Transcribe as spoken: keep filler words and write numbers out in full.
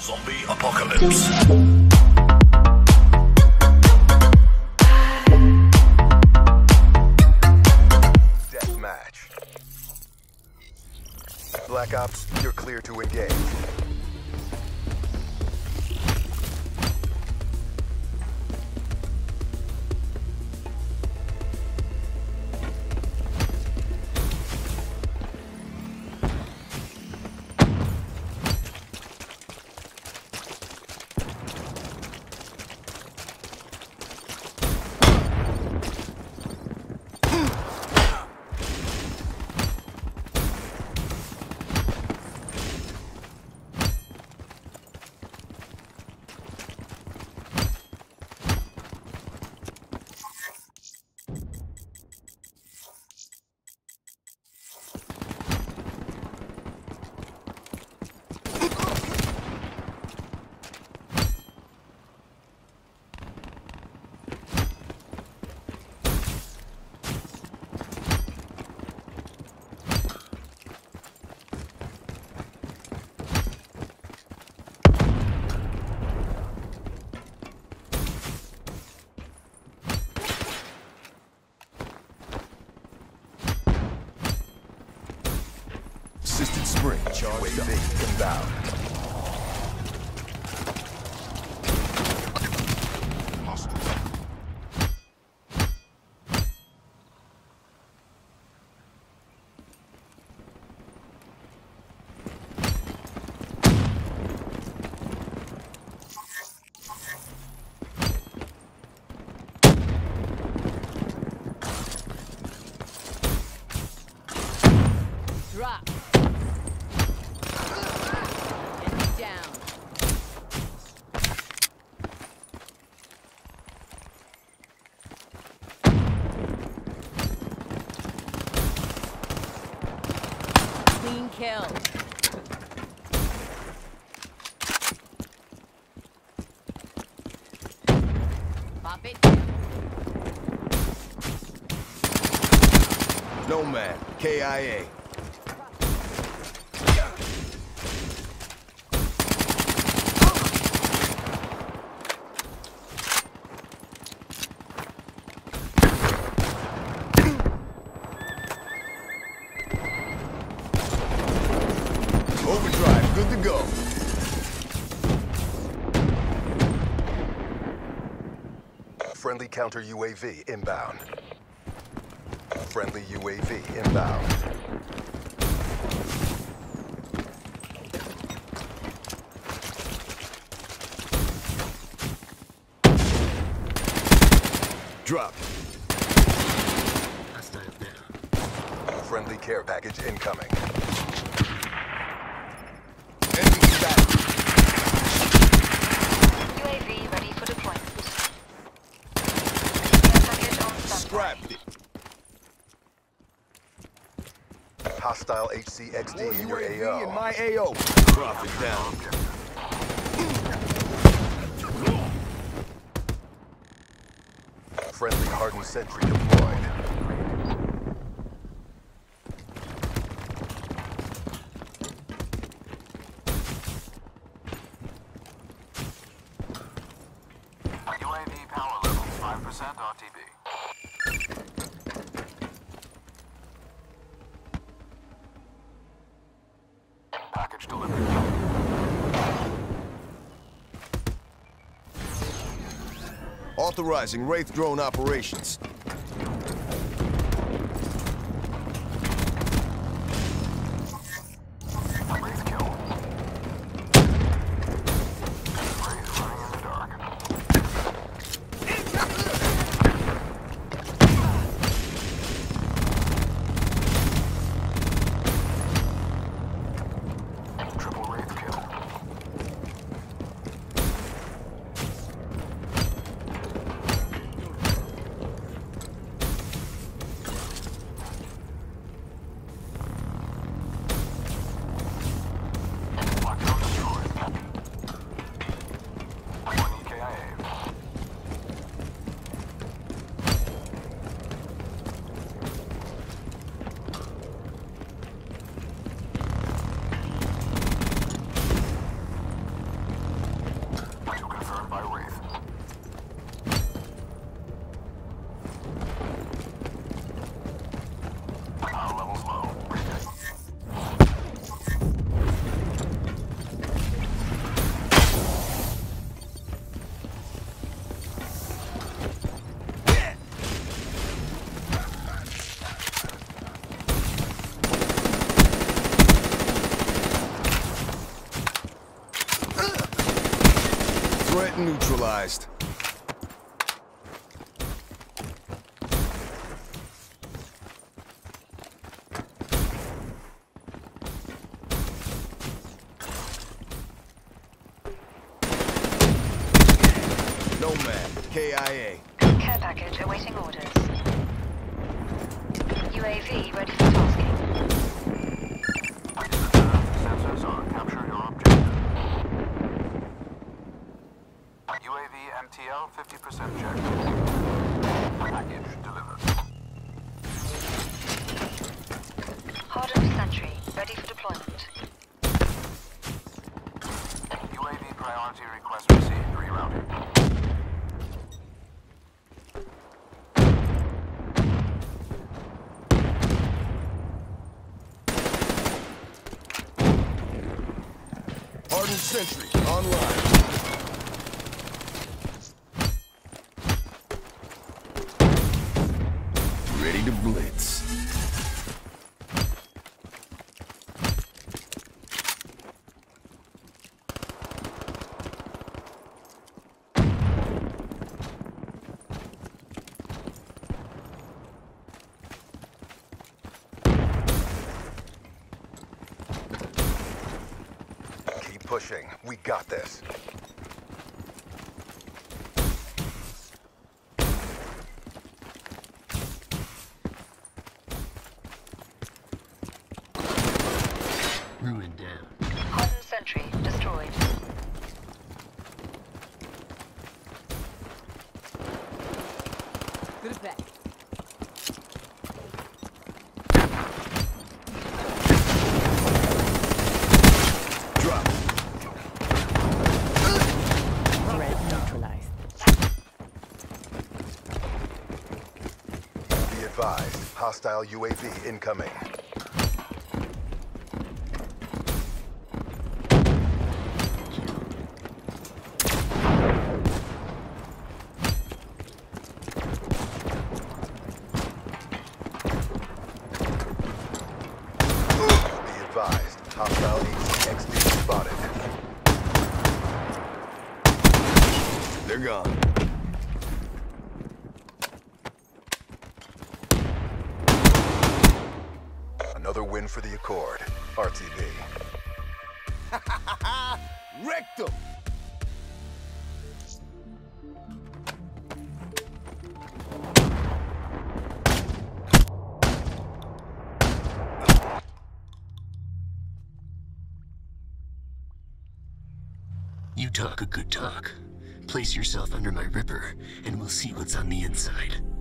Zombie apocalypse. Deathmatch. Black Ops, you're clear to engage. Assisted spring charged up. Inbound. Drop. Clean kill. Pop it. Nomad, K I A. Overdrive, good to go. Friendly counter U A V inbound. Friendly U A V inbound. Drop. Friendly care package incoming. Enemy back. U A V ready for deployment. Package on standby. Scrapped it. Hostile H C X D in your A O. In my A O. Drop it down. Friendly hardened sentry deployed. U A V power level five percent R T B. Package delivered. Authorizing Wraith drone operations. Wraith kill. Wraith running in the dark. Triple Wraith kill. Threat neutralized. Nomad, K I A. Care package awaiting orders. U A V ready for tasking. Sensors are capture your objective. U A V M T L fifty percent checked. Package delivered. Hardened sentry ready for deployment. U A V priority request received. Rerouting. Hardened sentry online. Ready to blitz. Keep pushing. We got this. Ruin down. Hardened sentry destroyed. Good effect. Drop. Threat neutralized. Be advised. Hostile U A V incoming. Be advised. Hostile E T X D spotted. They're gone. Another win for the Accord. R T B. Wrecked them. You talk a good talk. Place yourself under my Ripper, and we'll see what's on the inside.